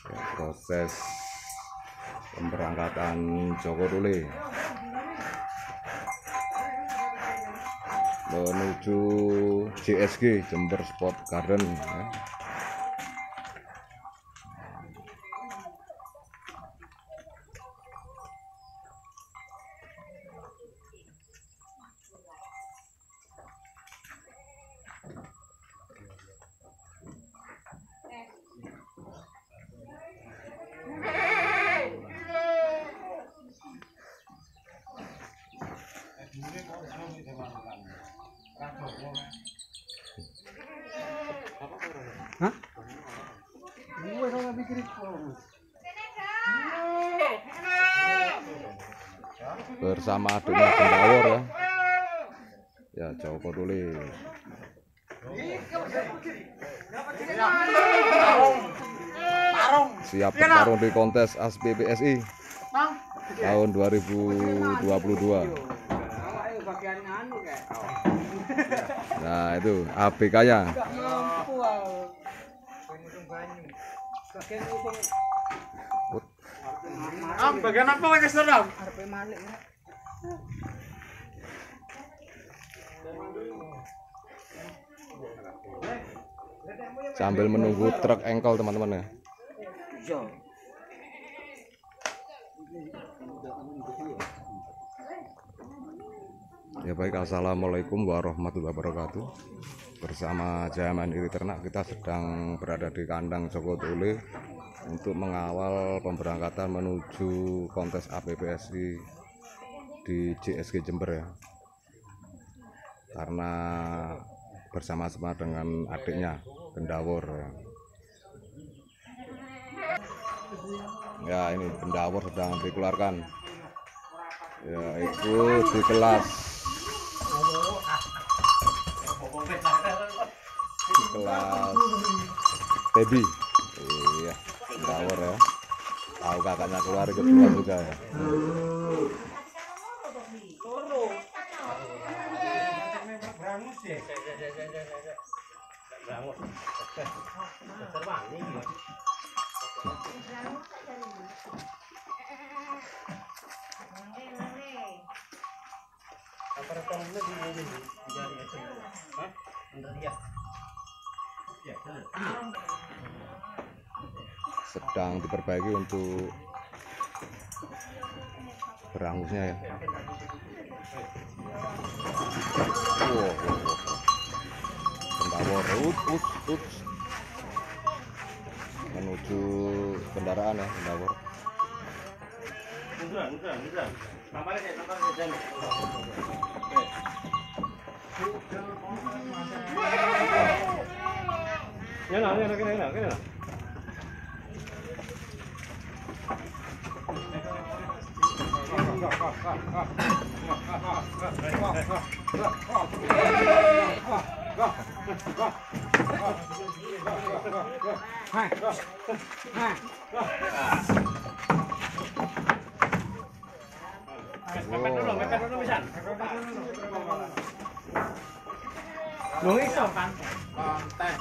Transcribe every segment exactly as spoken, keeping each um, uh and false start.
Proses pemberangkatan Joko Tole menuju J S G Jember Sport Garden ya. Hah? Bersama adiknya Gendawor ya. Ya, Joko Tole. Siap bertarung di kontes A S P P S I tahun dua ribu dua puluh dua. Nah, itu A B K-nya. Ah, bagian apa lagi sedang? Sambil menunggu truk engkol teman-teman ya. Ya baik, assalamualaikum warahmatullahi wabarakatuh. Bersama Jaman Iri Ternak, kita sedang berada di kandang Joko Tole untuk mengawal pemberangkatan menuju kontes A P P S I di J S G Jember ya. Karena bersama-sama dengan adiknya Gendawor ya. Ya, ini Gendawor sedang dikeluarkan. Ya, itu di kelas di kelas baby. Iya, Gendawor ya. Tahu kakaknya keluar ikut keluar juga ya. Sedang diperbaiki untuk berangusnya ya. Wow, wow, wow. Gendawor ut, ut, ut. Menuju kendaraan ya Gendawor. Ya lah, ya lah, kena lah, kena lah. Hai. Hai. Mepet dulu, mepet dulu bisa. Lu iso kan? Kontes.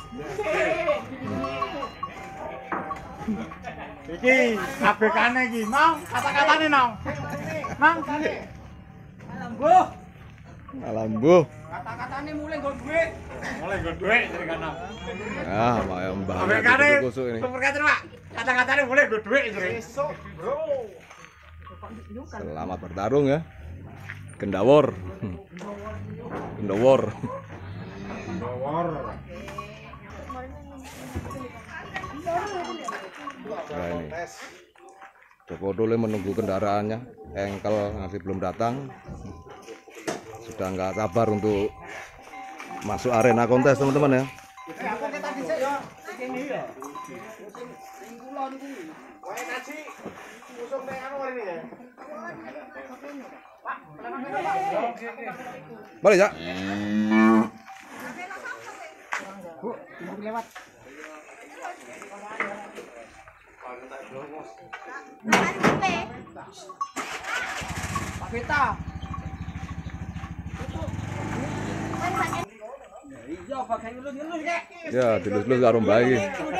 Iki A B K-ne iki, mau kata-katane nang. Mang. Alambuh. Alambuh. Kata-katane mulai nggo duit. Mulai nggo duit dari kana. Ah, mau Mbah. A B K-ne kusuk ini. Superkate, Pak. Kata-katane mulai nggo duit dari. Esuk, Bro. Selamat bertarung ya. Gendawor. Gendawor. Gendawor. Nah, ini Joko Tole menunggu kendaraannya, engkel masih belum datang. Sudah nggak sabar untuk masuk arena kontes teman-teman ya. Balik ya. Bu, tunggu lewat. Pak Vita. Iya, Ya, dilus-lus karo Mbak iki.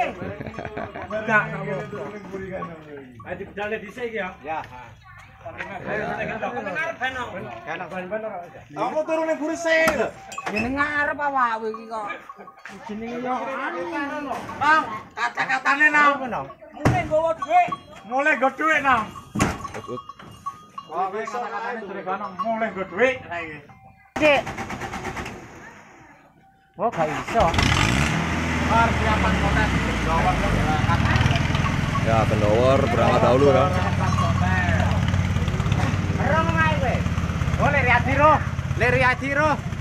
Aku turun ning buri sih. Jeneng ngarep awake iki kok. Jenenge yo anu. Nang, kata-katane nang. Mulai nggawa dhuwit. Mulai nggo dhuwit nang. Ut, ut. Oh, wis kata-katane durek nang mulai nggo dhuwit saiki. Dik. Oh, gak iso. Persiapan konten lawan berangkat. Ya, pendowor berangkat dahulu ya. Ero ngae kowe. Oh, Leri Adiro. Leri Adiro.